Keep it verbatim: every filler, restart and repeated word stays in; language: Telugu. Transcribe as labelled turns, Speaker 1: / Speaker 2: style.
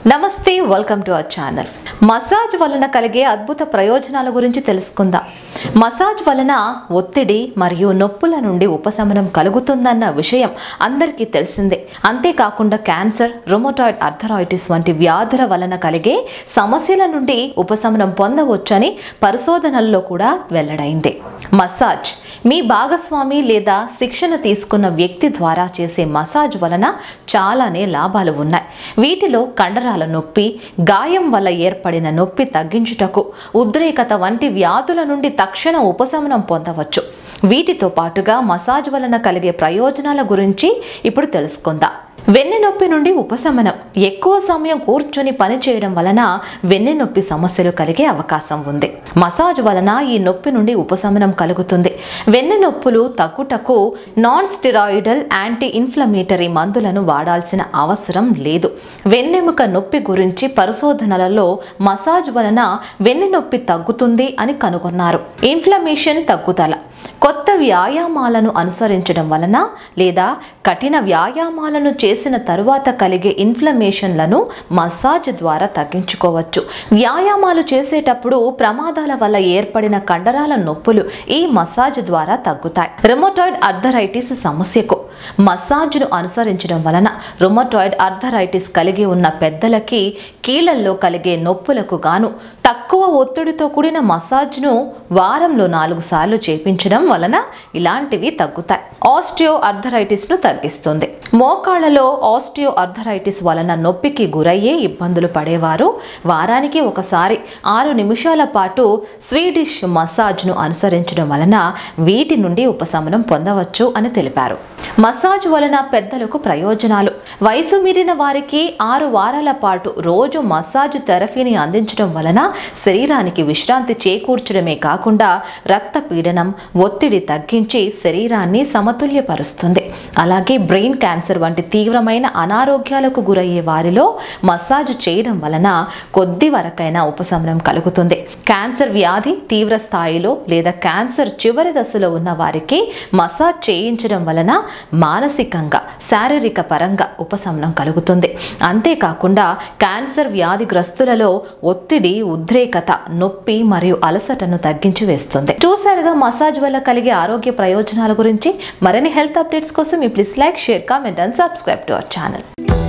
Speaker 1: నమస్తే, welcome to our channel. Massage వలన కలిగే అద్భుత ప్రయోజనాల గురించి తెలుసుకుందాం. మసాజ్ వలన ఒత్తిడి మరియు నొప్పుల నుండి ఉపశమనం కలుగుతుందన్న విషయం అందరికీ తెలిసిందే. అంతేకాకుండా క్యాన్సర్, రుమటాయిడ్ ఆర్థరైటిస్ వంటి వ్యాధుల వలన కలిగే సమస్యల నుండి ఉపశమనం పొందవచ్చని పరిశోధనల్లో కూడా వెల్లడైంది. మసాజ్ మీ భాగస్వామి లేదా శిక్షణ తీసుకున్న వ్యక్తి ద్వారా చేసే మసాజ్ వలన చాలానే లాభాలు ఉన్నాయి. వీటిలో కండరాల నొప్పి, గాయం వల్ల ఏర్పడిన నొప్పి తగ్గించుటకు, ఉద్రేకత వంటి వ్యాధుల నుండి తక్షణ ఉపశమనం పొందవచ్చు. వీటితో పాటుగా మసాజ్ వలన కలిగే ప్రయోజనాల గురించి ఇప్పుడు తెలుసుకుందాం. వెన్నెనొప్పి నుండి ఉపశమనం. ఎక్కువ సమయం కూర్చొని పని చేయడం వలన వెన్నెనొప్పి సమస్యలు కలిగే అవకాశం ఉంది. మసాజ్ వలన ఈ నొప్పి నుండి ఉపశమనం కలుగుతుంది. వెన్నెనొప్పులు తగ్గుటకు నాన్ స్టెరాయిడల్ యాంటీ ఇన్ఫ్లమేటరీ మందులను వాడాల్సిన అవసరం లేదు. వెన్నెముక నొప్పి గురించి పరిశోధనలలో మసాజ్ వలన వెన్నెనొప్పి తగ్గుతుంది అని కనుగొన్నారు. ఇన్ఫ్లమేషన్ తగ్గుదల. కొత్త వ్యాయామాలను అనుసరించడం వలన లేదా కఠిన వ్యాయామాలను చేసిన తరువాత కలిగే ఇన్ఫ్లమేషన్లను మసాజ్ ద్వారా తగ్గించుకోవచ్చు. వ్యాయామాలు చేసేటప్పుడు ప్రమాదాల వల్ల ఏర్పడిన కండరాల నొప్పులు ఈ మసాజ్ ద్వారా తగ్గుతాయి. రుమటాయిడ్ ఆర్థరైటిస్ సమస్యకు మసాజ్ను అనుసరించడం వలన రుమటాయిడ్ ఆర్థరైటిస్ కలిగి ఉన్న పెద్దలకి కీళ్లలో కలిగే నొప్పులకు గాను తక్కువ ఒత్తిడితో కూడిన మసాజ్ను వారంలో నాలుగు సార్లు చేపించడం వలన ఇలాంటివి తగ్గుతాయి. ఆస్టియో ఆర్థరైటిస్ ను తగ్గిస్తుంది. మోకాళ్లలో ఆస్టియో ఆర్థరైటిస్ వలన నొప్పికి గురయ్యే ఇబ్బందులు పడేవారు వారానికి ఒకసారి ఆరు నిమిషాల పాటు స్వీడిష్ మసాజ్ను అనుసరించడం వలన వీటి నుండి ఉపశమనం పొందవచ్చు అని తెలిపారు. మసాజ్ వలన పెద్దలకు ప్రయోజనాలు. వయసు మీరిన వారికి ఆరు వారాల పాటు రోజు మసాజ్ థెరపీని అందించడం వలన శరీరానికి విశ్రాంతి చేకూర్చడమే కాకుండా రక్తపీడనం, ఒత్తిడి తగ్గించి శరీరాన్ని సమతుల్యపరుస్తుంది. అలాగే బ్రెయిన్ క్యాన్సర్ వంటి తీవ్రమైన అనారోగ్యాలకు గురయ్యే వారిలో మసాజ్ చేయడం వలన కొద్ది వరకైనా ఉపశమనం కలుగుతుంది. క్యాన్సర్ వ్యాధి తీవ్ర స్థాయిలో లేదా క్యాన్సర్ చివరి దశలో ఉన్న వారికి మసాజ్ చేయించడం వలన మానసికంగా, శారీరక పరంగా ఉపశమనం కలుగుతుంది. అంతేకాకుండా క్యాన్సర్ వ్యాధిగ్రస్తులలో ఒత్తిడి, ఉద్రేకత, నొప్పి మరియు అలసటను తగ్గించి వేస్తుంది. చూసారుగా మసాజ్ వల్ల కలిగే ఆరోగ్య ప్రయోజనాల గురించి. మరిన్ని హెల్త్ అప్డేట్స్ కోసం please like, share, comment and subscribe to our channel.